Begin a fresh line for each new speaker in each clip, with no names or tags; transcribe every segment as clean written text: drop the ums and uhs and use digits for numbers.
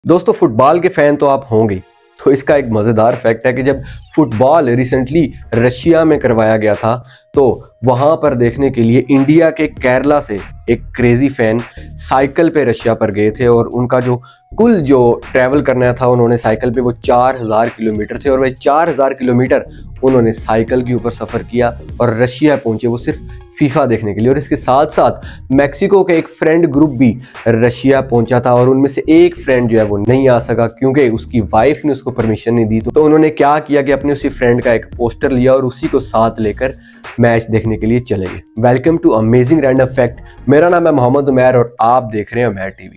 दोस्तों फुटबॉल के फैन तो आप होंगे, तो इसका एक मज़ेदार फैक्ट है कि जब फुटबॉल रिसेंटली रशिया में करवाया गया था तो वहाँ पर देखने के लिए इंडिया के केरला से एक क्रेजी फैन साइकिल पे रशिया पर गए थे और उनका जो कुल जो ट्रैवल करना था उन्होंने साइकिल पे वो 4000 किलोमीटर थे और वह 4000 किलोमीटर उन्होंने साइकिल के ऊपर सफ़र किया और रशिया पहुँचे वो सिर्फ फीफा देखने के लिए। और इसके साथ साथ मैक्सिको का एक फ्रेंड ग्रुप भी रशिया पहुंचा था और उनमें से एक फ्रेंड जो है वो नहीं आ सका क्योंकि उसकी वाइफ ने उसको परमिशन नहीं दी। तो उन्होंने क्या किया कि अपने उसी फ्रेंड का एक पोस्टर लिया और उसी को साथ लेकर मैच देखने के लिए चले गए। Welcome to amazing random fact. मेरा नाम है मोहम्मद उमैर और आप देख रहे हैं उमैर टीवी।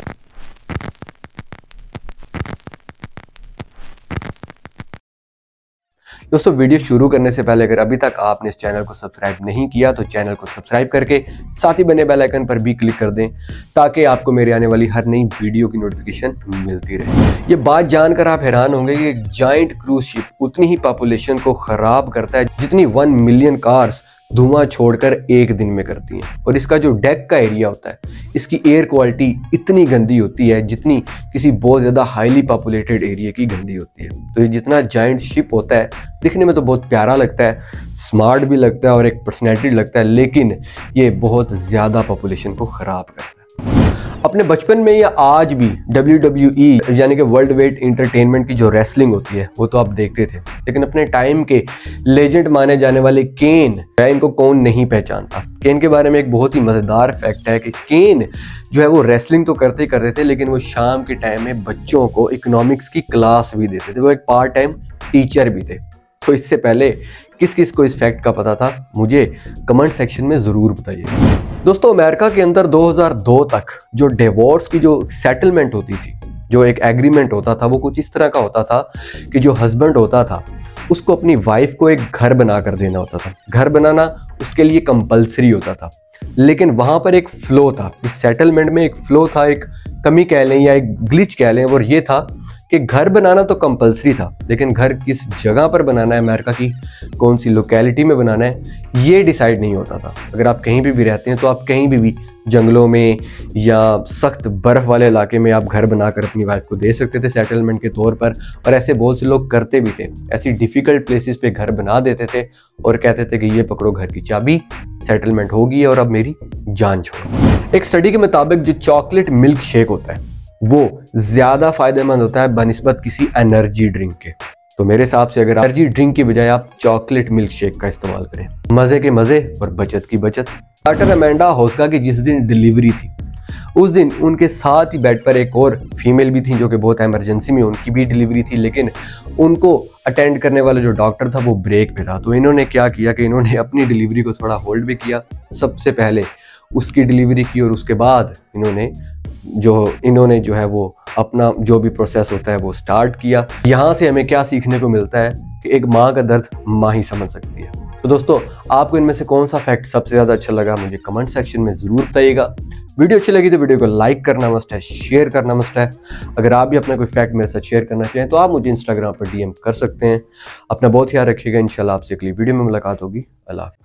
दोस्तों वीडियो शुरू करने से पहले अगर अभी तक आपने इस चैनल को सब्सक्राइब नहीं किया तो चैनल को सब्सक्राइब करके साथ ही बने बेल आइकन पर भी क्लिक कर दें ताकि आपको मेरे आने वाली हर नई वीडियो की नोटिफिकेशन मिलती रहे। ये बात जानकर आप हैरान होंगे कि एक जायंट क्रूज शिप उतनी ही पॉपुलेशन को खराब करता है जितनी 1 मिलियन कार्स धुआं छोड़कर एक दिन में करती हैं। और इसका जो डेक का एरिया होता है इसकी एयर क्वालिटी इतनी गंदी होती है जितनी किसी बहुत ज़्यादा हाईली पॉपुलेटेड एरिया की गंदी होती है। तो ये जितना जायंट शिप होता है दिखने में तो बहुत प्यारा लगता है, स्मार्ट भी लगता है और एक पर्सनैलिटी लगता है, लेकिन ये बहुत ज़्यादा पॉपुलेशन को ख़राब करता है। अपने बचपन में या आज भी WWE यानी कि वर्ल्ड वेट इंटरटेनमेंट की जो रेसलिंग होती है वो तो आप देखते थे, लेकिन अपने टाइम के लेजेंड माने जाने वाले केन, इनको कौन नहीं पहचानता। केन के बारे में एक बहुत ही मज़ेदार फैक्ट है कि केन जो है वो रेसलिंग तो करते थे लेकिन वो शाम के टाइम में बच्चों को इकोनॉमिक्स की क्लास भी देते थे। वो एक पार्ट टाइम टीचर भी थे। तो इससे पहले किस किस को इस फैक्ट का पता था मुझे कमेंट सेक्शन में ज़रूर बताइए। दोस्तों अमेरिका के अंदर 2002 तक जो डिवोर्स की जो सेटलमेंट होती थी, जो एक एग्रीमेंट होता था, वो कुछ इस तरह का होता था कि जो हस्बैंड होता था उसको अपनी वाइफ को एक घर बना कर देना होता था। घर बनाना उसके लिए कंपलसरी होता था, लेकिन वहाँ पर एक फ्लो था, इस सेटलमेंट में एक फ्लो था, एक कमी कह लें या एक ग्लिच कह लें, और ये था कि घर बनाना तो कंपलसरी था लेकिन घर किस जगह पर बनाना है, अमेरिका की कौन सी लोकेलिटी में बनाना है, ये डिसाइड नहीं होता था। अगर आप कहीं भी रहते हैं तो आप कहीं भी जंगलों में या सख्त बर्फ़ वाले इलाके में आप घर बनाकर अपनी वाइफ को दे सकते थे सेटलमेंट के तौर पर। और ऐसे बहुत से लोग करते भी थे, ऐसी डिफ़िकल्ट प्लेसेस पे घर बना देते थे और कहते थे कि ये पकड़ो घर की चाबी, सेटलमेंट होगी और अब मेरी जान छोड़ो। एक स्टडी के मुताबिक जो चॉकलेट मिल्क शेक होता है वो ज़्यादा फ़ायदेमंद होता है बनिस्बत किसी एनर्जी ड्रिंक के। तो मेरे हिसाब से अगर एनर्जी ड्रिंक की बजाय आप चॉकलेट मिल्क शेक का इस्तेमाल करें, मज़े के मज़े और बचत की बचत। डॉक्टर अमेंडा होस्का की जिस दिन डिलीवरी थी उस दिन उनके साथ ही बेड पर एक और फीमेल भी थी जो कि बहुत एमरजेंसी में उनकी भी डिलीवरी थी, लेकिन उनको अटेंड करने वाला जो डॉक्टर था वो ब्रेक पे था। तो इन्होंने क्या किया कि इन्होंने अपनी डिलीवरी को थोड़ा होल्ड भी किया, सबसे पहले उसकी डिलीवरी की और उसके बाद इन्होंने जो है वो अपना जो भी प्रोसेस होता है वो स्टार्ट किया। यहाँ से हमें क्या सीखने को मिलता है कि एक माँ का दर्द माँ ही समझ सकती है। तो दोस्तों आपको इनमें से कौन सा फैक्ट सबसे ज़्यादा अच्छा लगा मुझे कमेंट सेक्शन में ज़रूर बताइएगा। वीडियो अच्छी लगी तो वीडियो को लाइक करना मस्ट है, शेयर करना मस्ट है। अगर आप भी अपना कोई फैक्ट मेरे साथ शेयर करना चाहें तो आप मुझे इंस्टाग्राम पर DM कर सकते हैं। अपना बहुत ख्याल रखिएगा। इंशाल्लाह आपसे अगली वीडियो में मुलाकात होगी। अल्लाह।